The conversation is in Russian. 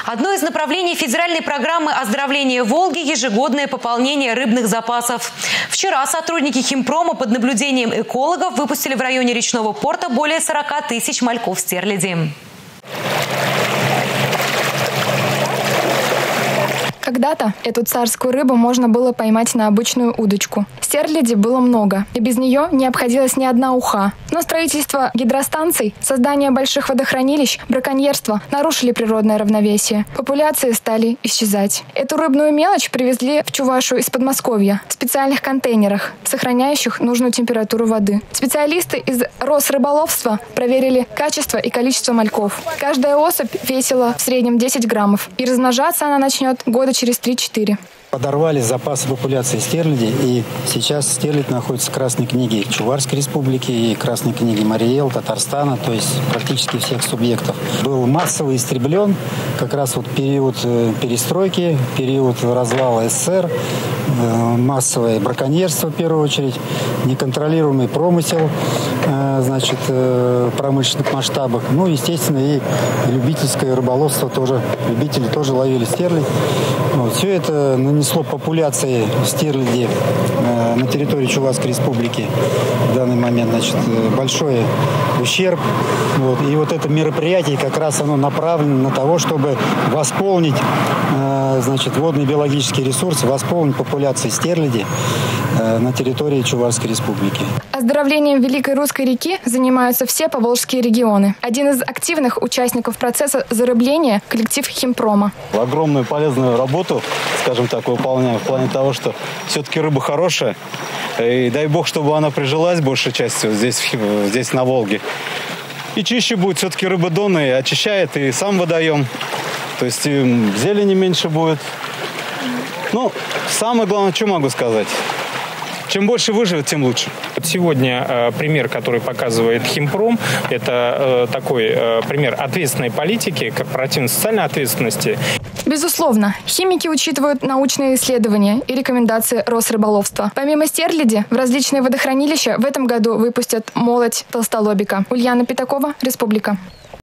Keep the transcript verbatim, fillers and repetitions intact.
Одно из направлений федеральной программы оздоровления Волги – ежегодное пополнение рыбных запасов. Вчера сотрудники химпрома под наблюдением экологов выпустили в районе речного порта более сорока тысяч мальков стерляди. Когда-то эту царскую рыбу можно было поймать на обычную удочку. Стерляди было много, и без нее не обходилась ни одна уха. Но строительство гидростанций, создание больших водохранилищ, браконьерство нарушили природное равновесие. Популяции стали исчезать. Эту рыбную мелочь привезли в Чувашу из Подмосковья в специальных контейнерах, сохраняющих нужную температуру воды. Специалисты из Росрыболовства проверили качество и количество мальков. Каждая особь весила в среднем десять граммов, и размножаться она начнет года через три-четыре. Подорвали запасы популяции стерляди, и сейчас стерлядь находится в Красной книге Чувашской республики и Красной книге Марий Эл, Татарстана, то есть практически всех субъектов. Был массово истреблен как раз вот период перестройки, период развала СССР, массовое браконьерство в первую очередь, неконтролируемый промысел, значит, промышленных масштабах, ну, естественно, и любительское рыболовство тоже, любители тоже ловили стерлядь. Вот, все это нанесло популяции стерляди э, на территории Чувашской республики в данный момент, значит, большой ущерб. Вот, и вот это мероприятие как раз оно направлено на того, чтобы восполнить э, значит, водные биологические ресурсы, восполнить популяцию стерляди э, на территории Чувашской республики. Оздоровлением Великой Русской реки занимаются все поволжские регионы. Один из активных участников процесса зарыбления – коллектив химпрома. Огромную полезную работу, скажем так, выполняем в плане того, что все-таки рыба хорошая. И дай бог, чтобы она прижилась большей частью здесь, здесь на Волге. И чище будет, все-таки рыба донная, очищает и сам водоем. То есть зелени меньше будет. Ну, самое главное, что могу сказать? Чем больше выживет, тем лучше. Сегодня э, пример, который показывает химпром, это э, такой э, пример ответственной политики, корпоративной социальной ответственности. Безусловно, химики учитывают научные исследования и рекомендации Росрыболовства. Помимо стерляди, в различные водохранилища в этом году выпустят молоть толстолобика. Ульяна Пятакова, Республика.